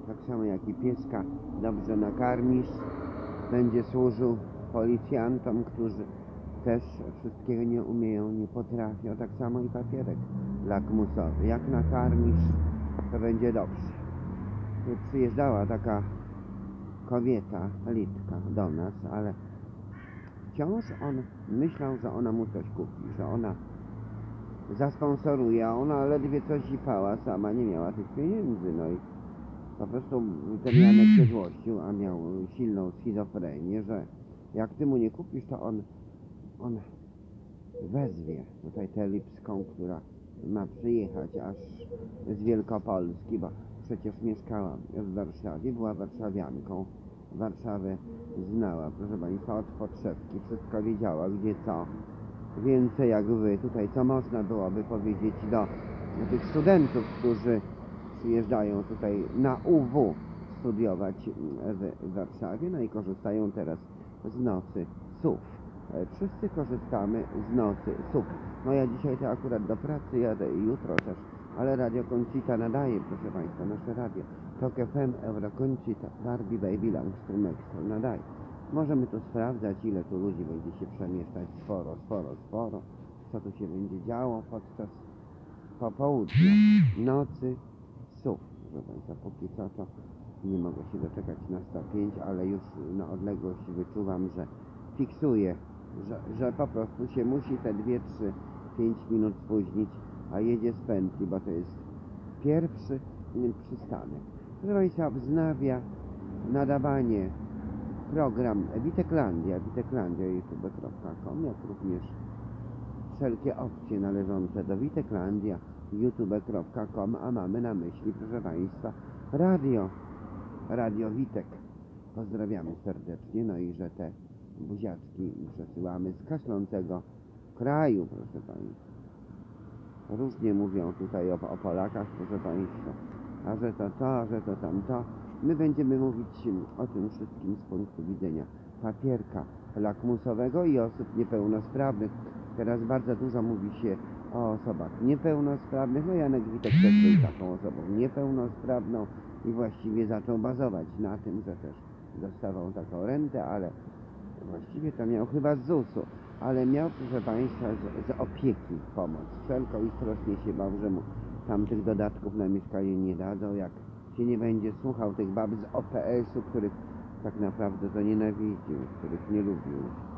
tak samo jak i pieska dobrze nakarmisz, będzie służył policjantom, którzy też wszystkiego nie umieją, nie potrafią, tak samo i papierek lakmusowy. Jak nakarmisz, to będzie dobrze. Tu przyjeżdżała taka kobieta, Litka, do nas, ale wciąż on myślał, że ona mu coś kupi, że ona zasponsoruje, a ona ledwie coś sipała, sama nie miała tych pieniędzy, no i po prostu ten Janek się złościł, a miał silną schizofrenię, że jak ty mu nie kupisz, to on wezwie tutaj tę Lipską, która ma przyjechać aż z Wielkopolski, bo przecież mieszkała w Warszawie, była warszawianką, Warszawę znała, proszę Państwa, od podszewki, wszystko wiedziała, gdzie co, więcej jak wy, tutaj co można byłoby powiedzieć do tych studentów, którzy przyjeżdżają tutaj na UW studiować w Warszawie, no i korzystają teraz z nocy SUW. Wszyscy korzystamy z nocy SUW. No ja dzisiaj to akurat do pracy jadę i jutro też, ale Radio Concita nadaje, proszę Państwa, nasze radio. Tok FM, Euro Concita, Barbie, Baby, Langstrom, Extra nadaje. Możemy tu sprawdzać, ile tu ludzi będzie się przemieszczać, sporo, co tu się będzie działo podczas popołudnia, nocy, SUW. Proszę Państwa, póki co to nie mogę się doczekać na 105, ale już na odległość wyczuwam, że fiksuje, że po prostu się musi te 2, 3, 5 minut spóźnić, a jedzie z pętli, bo to jest pierwszy przystanek. Proszę Państwa, wznawia nadawanie program Witeklandia, youtube.com, jak również wszelkie opcje należące do Witeklandia, youtube.com, a mamy na myśli, proszę Państwa, Radio Witek. Pozdrawiamy serdecznie, no i że te buziaczki przesyłamy z kaszlącego kraju, proszę Państwa. Różnie mówią tutaj o Polakach, proszę Państwa, a że to to, a że to tamto. My będziemy mówić o tym wszystkim z punktu widzenia papierka lakmusowego i osób niepełnosprawnych. Teraz bardzo dużo mówi się o osobach niepełnosprawnych. No Janek Witek też był taką osobą niepełnosprawną i właściwie zaczął bazować na tym, że też dostawał taką rentę, ale właściwie to miał chyba z ZUS-u, ale miał, proszę Państwa, z opieki pomoc. Wszelko i strasznie się bał, że mu tam tych dodatków na mieszkanie nie dadzą, jak się nie będzie słuchał tych bab z OPS-u, których tak naprawdę to nienawidził, których nie lubił.